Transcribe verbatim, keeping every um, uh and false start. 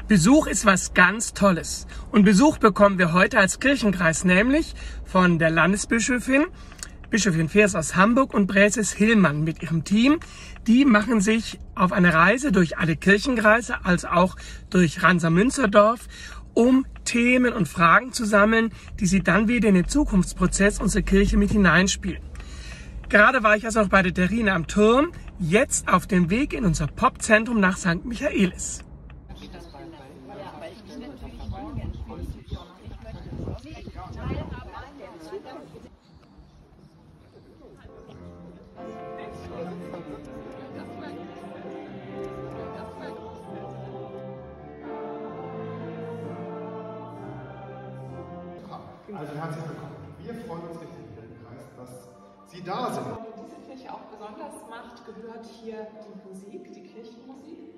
Besuch ist was ganz Tolles. Und Besuch bekommen wir heute als Kirchenkreis, nämlich von der Landesbischöfin, Bischöfin Feers aus Hamburg und Bräses Hillmann mit ihrem Team. Die machen sich auf eine Reise durch alle Kirchenkreise, als auch durch Ransa-Münzerdorf, um Themen und Fragen zu sammeln, die sie dann wieder in den Zukunftsprozess unserer Kirche mit hineinspielen. Gerade war ich also noch bei der Terrine am Turm, jetzt auf dem Weg in unser Popzentrum nach Sankt Michaelis. Also herzlich willkommen. Wir freuen uns richtig im Kirchenkreis, dass Sie da sind. Diese Kirche auch besonders macht, gehört hier die Musik, die Kirchenmusik.